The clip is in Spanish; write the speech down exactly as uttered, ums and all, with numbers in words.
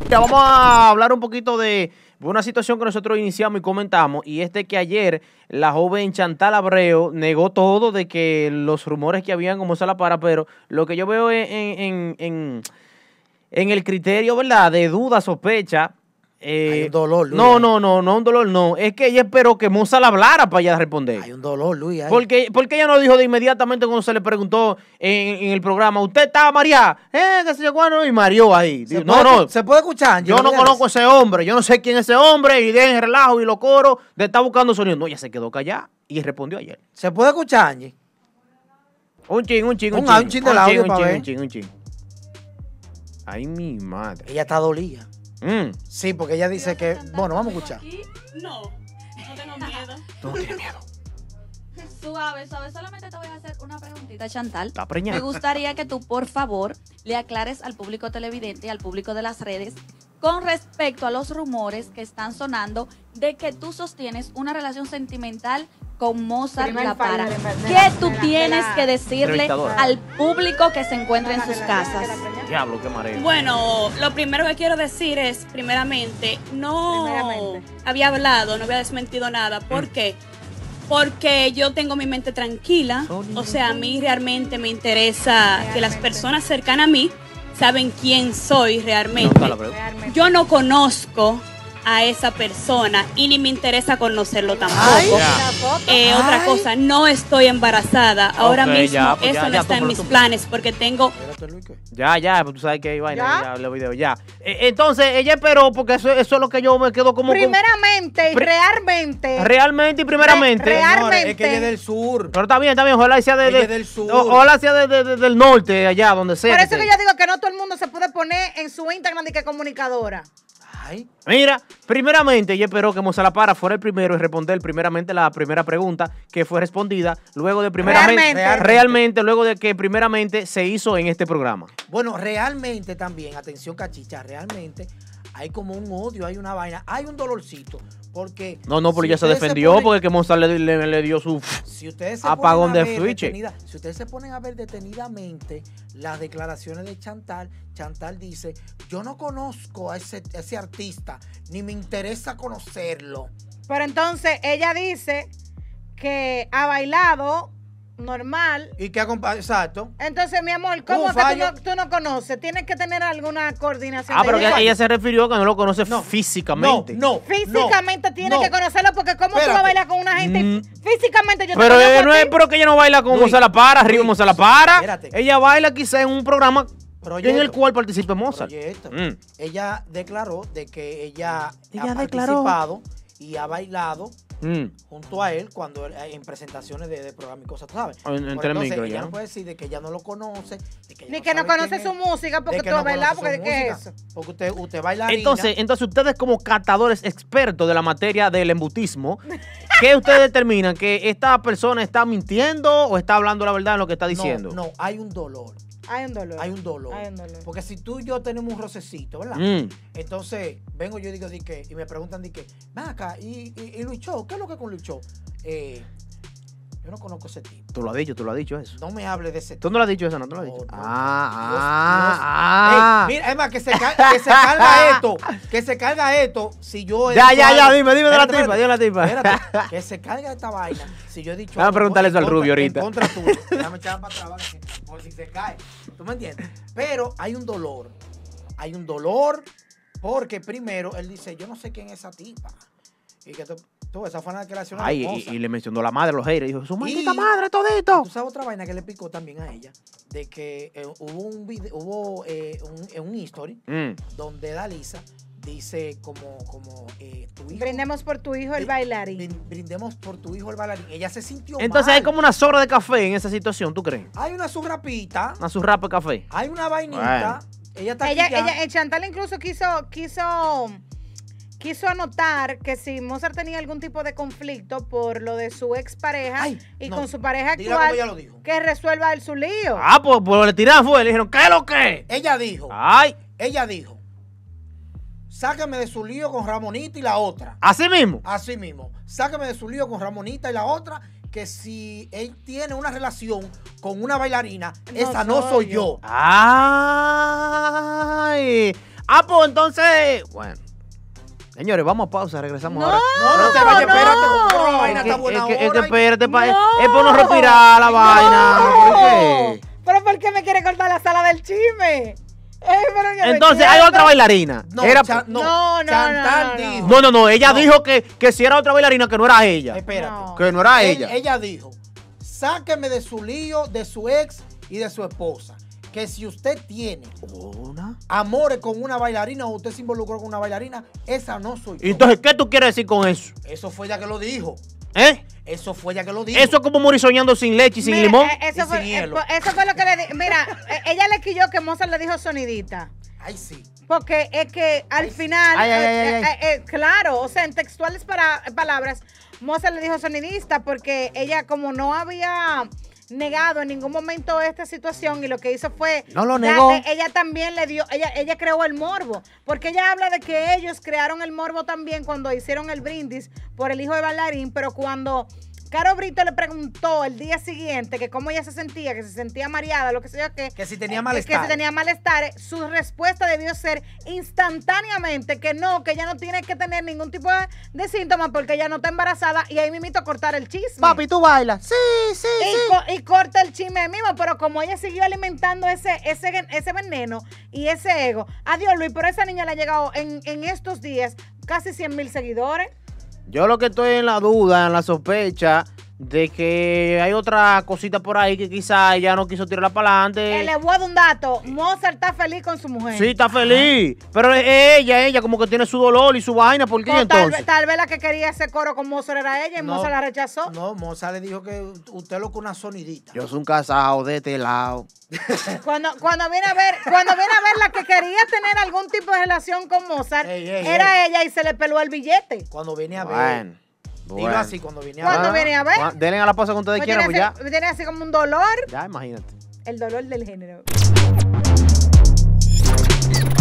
Ya vamos a hablar un poquito de una situación que nosotros iniciamos y comentamos, y este que ayer la joven Chantal Abreu negó todo de que los rumores que habían como la para, pero lo que yo veo en, en, en, en el criterio, ¿verdad?, de duda, sospecha. Eh, Hay un dolor, Luis. No, no, no, no un dolor, no. Es que ella esperó que Moza la hablara para ella responder. Hay un dolor, Luis. Hay. Porque, porque ella no dijo de inmediatamente cuando se le preguntó en, en el programa, ¿usted estaba María? Eh, qué sé yo, cuándo, y Mario ahí. ¿Se no, puede, no. ¿Se puede escuchar? Yo no conozco a ese hombre, yo no sé quién es ese hombre, y dejen relajo y los coros de estar buscando sonido. No, ella se quedó callada y respondió ayer. ¿Se puede escuchar, Angie? Un ching, un ching, un Un- ching. un chin del audio un pa' ching, ver. un ching, un ching. Ay, mi madre. Ella está dolida. Mm. Sí, porque ella dice que... Bueno, vamos a escuchar. Aquí, no, no tengo miedo. Tú no tienes miedo. Suave, suave. Solamente te voy a hacer una preguntita, Chantal. Está preñada. Me gustaría que tú, por favor, le aclares al público televidente y al público de las redes con respecto a los rumores que están sonando de que tú sostienes una relación sentimental con Mozart Primer La Para. fallo de- de- ¿Qué de tú la- tienes de la que decirle entrevistadora. al público que se encuentra en sus casas? Diablo, qué mareo. Bueno, lo primero que quiero decir es, primeramente, no Primeramente. había hablado, no había desmentido nada. ¿Por qué? Porque yo tengo mi mente tranquila. O sea, a mí realmente me interesa que las personas cercanas a mí saben quién soy realmente. No, Abreu. Realmente. Yo no conozco a esa persona y ni me interesa conocerlo tampoco. Ay. La foto. Eh, otra Ay. cosa, no estoy embarazada. Ahora Ok, mismo ya, pues eso ya, no ya, está tú, en pero mis tú- planes porque tengo... Espérate, Luis, ¿qué? Ya, ya, pues tú sabes que hay vaina, ¿Ya? ya, los videos, ya. Eh, entonces, ella esperó, porque eso, eso es lo que yo me quedo como... con- Primeramente y Pri- realmente. realmente y primeramente. Re- real- Señores, es que ella es Realmente. del sur. Pero está bien, está bien, ojalá sea de, Ella de- es del sur. o- ojalá sea de, de- de- del norte, allá, donde sea. Por eso que que esté. yo digo que no todo el mundo se puede poner en su Instagram de que comunicadora. Ay, Mira, primeramente ella esperó que Moza La Para fuera el primero en responder primeramente la primera pregunta que fue respondida, luego de primeramente, Realmente. realmente, luego de que primeramente se hizo en este programa. bueno, realmente también, atención, cachicha, realmente hay como un odio, hay una vaina, hay un dolorcito. Porque... No, no, pero si ella se ustedes defendió ponen- porque que Moza le, le- le dio su... Si ustedes se Apagón ponen a de ver switch. detenida- si ustedes se ponen a ver detenidamente las declaraciones de Chantal, Chantal dice, yo no conozco a ese, a ese artista, ni me interesa conocerlo. Pero entonces ella dice que ha bailado normal. Y que acompa- exacto. Entonces, mi amor, ¿cómo Un que tú fallo. no, tú no conoces? Tienes que tener alguna coordinación. Ah, de pero que ella. ella se refirió que no lo conoce No, físicamente. No, no. Físicamente no, tienes no. que conocerlo porque ¿cómo tú vas a Espérate. bailar con una gente? Mm. Físicamente yo te Pero conozco eh, a no ti. es pero que ella no baila con Luis, Moza La Para, arriba Luis, Moza La Para. espérate. Ella baila quizá en un programa Proyecto. en el cual participe Mozart. Proyecto. Mm. Ella declaró de que ella, Ella ha declaró. participado y ha bailado Mm. junto a él cuando él- en presentaciones de, de programas y cosas, tú sabes. En- Pero entre el entonces, micro, ella ya. no puede decir de que ella no lo conoce, de que ella Ni que no sabe conoce quién su es, música porque de que tú vas no a bailar conoce porque su ¿qué es música, eso? Porque usted, usted baila. Entonces, entonces ustedes como catadores expertos de la materia del embutismo, ¿qué ustedes determinan? ¿Que esta persona está mintiendo o está hablando la verdad en lo que está diciendo? No, no, hay un dolor. Hay un dolor. Hay un dolor. Hay un dolor. Porque si tú y yo tenemos un rocecito, ¿verdad? Mm. Entonces, vengo yo y digo, di que, y me preguntan, di que, ven acá, y, y, y Lucho, ¿qué es lo que con Lucho? Eh, yo no conozco ese tipo. Tú lo has dicho, tú lo has dicho eso. No me hable de ese tipo. ¿Tú no lo has dicho eso? No, tú lo has No, dicho. no. Ah, Dios, ah, Ey, mira, es más, que se, ca- que se carga esto, que se carga esto, si yo he Ya, dicho ya, ya, algo- dime, dime de la Espérate, tipa, dime de la tipa. espérate, que se carga esta vaina, si yo he dicho Vamos a algo preguntarle en eso al contra- Rubio ahorita. En contra tuyo, déjame echar para atrás, ¿vale? Por si se cae, ¿tú me entiendes? Pero hay un dolor, hay un dolor, porque primero él dice, yo no sé quién es esa tipa, y que tú, tú esa fue una declaración Ay, hermosa. y, y le mencionó la madre a los haters. Dijo, su maldita Y- madre, todito. ¿Tú sabes otra vaina que le picó también a ella? De que eh, hubo un video, hubo eh, un, eh, un history Mm. donde Dalisa dice como, como eh, tu hijo. Brindemos por tu hijo el brin- bailarín. brin- Brindemos por tu hijo el bailarín. Ella se sintió Entonces mal. hay como una sobra de café en esa situación, ¿tú crees? Hay una surrapita, Una surrapa de café. hay una vainita. Ella está Ella, aquí ya. ella, eh, Chantal incluso quiso, quiso, quiso anotar que si Mozart tenía algún tipo de conflicto por lo de su expareja Ay, y no. con su pareja Dila como ella actual, lo dijo. que resuelva él su lío. Ah, pues, pues le tiraron fue. Le dijeron, ¿qué es lo que? Ella dijo, Ay, ella dijo, sácame de su lío con Ramonita y la otra. así mismo. Así mismo, sácame de su lío con Ramonita y la otra, que si él tiene una relación con una bailarina, No esa no soy soy yo. yo. Ay. Ah, pues entonces, bueno. Señores, vamos a pausa, regresamos No, ahora. No, no te vayas, no. espérate. Pero la Es vaina que, está buena es que, es que ahora. espérate, pa- No. es por no respirar la vaina. ¿Por qué? ¿Pero por qué me quiere cortar la sala del chisme? Eh, pero yo me Entonces, hay quiero. otra bailarina. No, Era- Cha- no, No, no, Chantal no, no, no. dijo. no, no, no, ella No. dijo que, que si era otra bailarina, que no era ella. Espérate. No. Que no era Él- ella. Ella dijo, sáqueme de su lío, de su ex y de su esposa. Que si usted tiene Una. amores con una bailarina o usted se involucró con una bailarina, esa no soy yo. Y entonces, ¿qué tú quieres decir con eso? Eso fue ella que lo dijo. ¿Eh? Eso fue ella que lo dijo. Eso es como morir soñando sin leche y sin Mira, limón. eh, Eso Y fue, sin hielo. eh, eso fue lo que le di. Mira, eh, ella le quilló que Mozart le dijo sonidita. Ay, sí. Porque es que al Ay, final, ay, ay, eh, ay, eh, ay. eh, claro, o sea, en textuales para, palabras, Mozart le dijo sonidista porque ella como no había negado en ningún momento esta situación y lo que hizo fue No lo negó. darle- ella también le dio, ella, ella creó el morbo, porque ella habla de que ellos crearon el morbo también cuando hicieron el brindis por el hijo de bailarín, pero cuando Caro Brito le preguntó el día siguiente que cómo ella se sentía, que se sentía mareada, lo que sea, que, Que si tenía eh, malestar. Que si tenía malestar, su respuesta debió ser instantáneamente que no, que ella no tiene que tener ningún tipo de, de síntomas porque ella no está embarazada y ahí mismito cortar el chisme. Papi, tú bailas. Sí, sí, Y, sí. co- y corta el chisme mismo, pero como ella siguió alimentando ese, ese, ese veneno y ese ego, adiós Luis, pero esa niña le ha llegado en, en estos días casi cien mil seguidores. Yo lo que estoy en la duda, en la sospecha, de que hay otra cosita por ahí que quizá ella no quiso tirarla para Eh, adelante. le voy a dar un dato, Mozart está feliz con su mujer. Sí, está feliz. Pero es ella, ella como que tiene su dolor y su vaina. ¿Por qué O tal, entonces? vez- tal vez la que quería ese coro con Mozart era ella y No. Mozart la rechazó. No, Moza le dijo que usted lo que una sonidita. Yo soy un casado de este lado. Cuando, cuando viene a ver, cuando viene a ver la que quería tener algún tipo de relación con Mozart, Ey, ey, era ella y se le peló el billete. Cuando viene a ver. Bueno. Dilo bueno. así, cuando viene a ¿Cuándo ver. viene a ver? Juan, denle a la pausa cuando ustedes Pues quieran, pues tiene, ya. así, tiene así como un dolor, Ya, imagínate. el dolor del género.